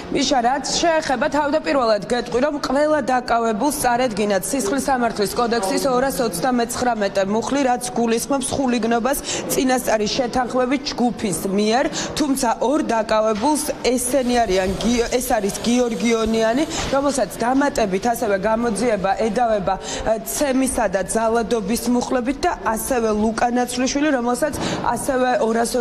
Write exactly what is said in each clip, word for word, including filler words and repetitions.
მიშა, რაც შეეხება თავდაპირველად გეტყვი, რომ ყველა დაკავებულს წარედგინათ სისხლის სამართლის კოდექსის ორას ოცდამეცხრამეტე მუხლი, რაც გულისხმობს ხულიგნობას წინასწარი შეთანხმებით ჯგუფის მიერ, თუმცა ორ დაკავებულს ესენი არიან, ეს არის გიორგიონიანი, რომელსაც დამატებით ასევე გამოძიება ედავება ცემისა და ძალადობის მუხლებით და ასევე ლუკა ნაცვლიშვილი, რომელსაც ასევე ორას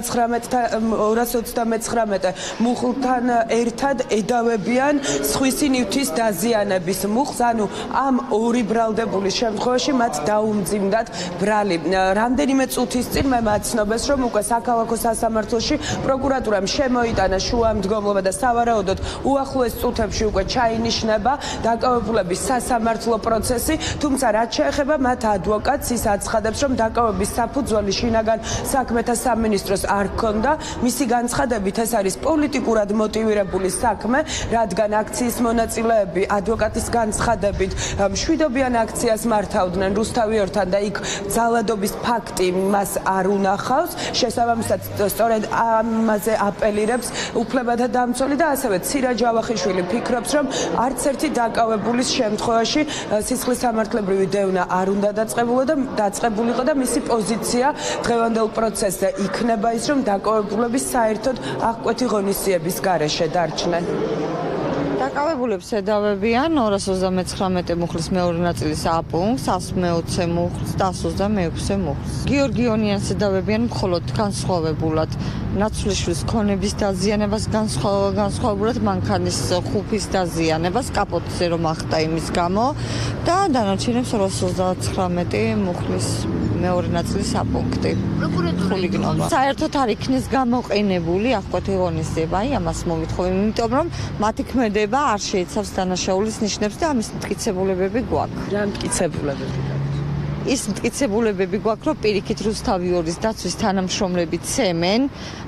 ოცდამეცხრამეტე მუხლთან ერთად ედავებიან სხვისი ნივთის დაზიანების მუხლს, ანუ ამ ორი ბრალდებულის შემთხვევაში მათ დაუმძიმდათ ბრალი. რამდენიმე წუთის წინ მე მაცნობეს, რომ უკვე საქალაქო სასამართლოში პროკურატურამ შემოიტანა შუამდგომლობა და სავარაუდოდ უახლოეს წუთებში უკვე ჩაინიშნება დაკავებულების სასამართლო პროცესი, თუმცა რაც შეეხება მათ ადვოკატს, ის აცხადებს, რომ დაკავების საფუძველი შინაგან საქმეთა სამინისტროს არ ჰქონდა, მისი განცხადებით ეს არის პოლიტიკურად მოტივირებული საქმე, რადგან აქციის მონაწილეები ადვოკატის განცხადებით მშვიდობიან აქციას მართავდნენ რუსთავიორთან და იქ ძალადობის ფაქტი მას არ უნახავს, შესაბამისად სწორედ ამაზე აპელირებს უფლებათა დამცველი და ასევე ცირა ჯავახიშვილი ფიქრობს, რომ არც ერთი დაკავებულის შემთხვევაში სისხლის სამართლებრივი დევნა არ უნდა დაწყებულიყო და მისი პოზიცია დღევანდელ პროცესზე იქნება ის, რომ დაკავებულების საერთოდ აღკვეთი ღონისძიების გარეშე დარჩნენ. დაკავებულებს ედავებიან ორას ოცდამეცხრამეტე მუხლის მეორე ნაწილის A პუნქტს, ას მეოცე მუხლს და ას ოცდამეექვსე მუხლს. გიორგიონიანს ედავებიან მხოლოდ განსხვავებულად ნაცვლიშვილის ქონების დაზიანებას, განსხვავებულად მანქანის ხუფის დაზიანებას, კაპოტზე რომ ახტა იმის გამო და დანარჩენებს ორას ოცდამეცხრამეტე მუხლის მეორე ნაწილის A პუნქტი. ხულიგნობა. საერთოდ არ იქნეს გამოყენებული აღკვეთი ღონისძიება, აი ამას მოვითხოვენ, იმიტომ რომ მათი ქმედება არ შეიცავს დანაშაულის ნიშნებს და ამის მტკიცებულებები გვაქვს. რა მტკიცებულებები? ის მტკიცებულებები გვაქვს, რომ პირიქით რუსთავიორის დაცვის თანამშრომლები ცემენ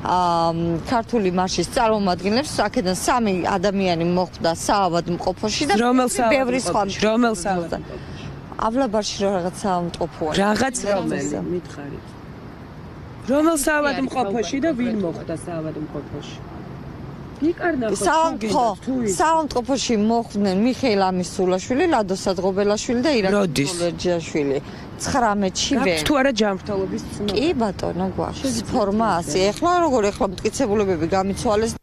ქართული მარშის წარმომადგენლებს, აქედან სამი ადამიანი მოხვდა საავადმყოფოში და ბევრი სხვა. რომელ საავადმყოფოში? ავლაბარში რაღაც საავადმყოფოა. რაღაც რომელი? მითხარით. რომელ საავადმყოფოში და ვინ მოხვდა საავადმყოფოში? საავადმყოფოში მოხვდნენ მიხეილ ამისულაშვილი, ლადო სადღობელაშვილი და ირაკლი ლერჯიაშვილი. ცხრამეტში ვერ. თუ არა ჯანმრთელობის ცნობა? კი ბატონო, გვაქვს. ფორმა ასე. ეხლა როგორ ეხლა მტკიცებულებები გამიცვალეს.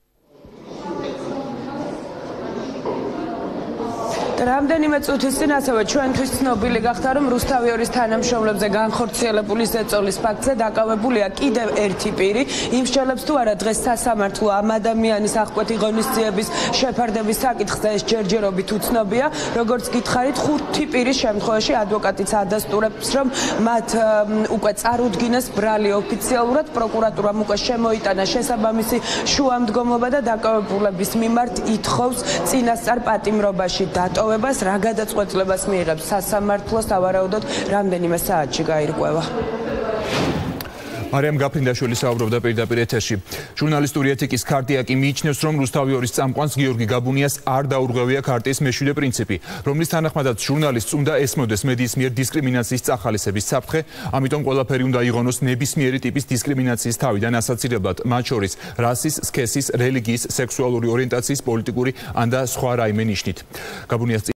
რამდენიმე წუთის წინ ასევე ჩვენთვის ცნობილი გახდა, რომ რუსთავიორის თანამშრომლებზე განხორციელებული ზეწოლის ფაქტზე დაკავებულია კიდევ ერთი პირი. იმსჯელებს თუ არა დღეს სასამართლო ამ ადამიანის აღკვეთი ღონისძიების შეფარდების საკითხზე ეს ჯერჯერობით უცნობია. როგორც გითხარით, ხუთი პირის შემთხვევაში ადვოკატიც ადასტურებს, რომ მათ უკვე წარუდგინეს ბრალი ოფიციალურად, პროკურატურამ უკვე შემოიტანა შესაბამისი შუამდგომლობა და დაკავებულების მიმართ ითხოვს წინასწარ პატიმრობაში დატოვებას. რა გადაწყვეტილებას მიიღებს სასამართლო, სავარაუდოდ რამდენიმე საათში გაირკვევა. მარიამ გაფრინდაშვილი საუბრობდა პირდაპირ ეთერში. ჟურნალისტური ეთიკის ქარტია კი მიიჩნევს, რომ რუსთავიორის წამყვანს გიორგი გაბუნიას არ დაურღვევია ქარტიის მეშვიდე პრინციპი, რომლის თანახმადაც ჟურნალისტს უნდა ესმოდეს მედიის მიერ დისკრიმინაციის წახალისების საფრთხე, ამიტომ ყველაფერი უნდა იღონოს ნებისმიერი ტიპის დისკრიმინაციის თავიდან ასაცილებლად, მათ შორის რასის, სქესის, რელიგიის, სექსუალური ორიენტაციის, პოლიტიკური ან და სხვა რაიმე ნიშნით. გაბუნიას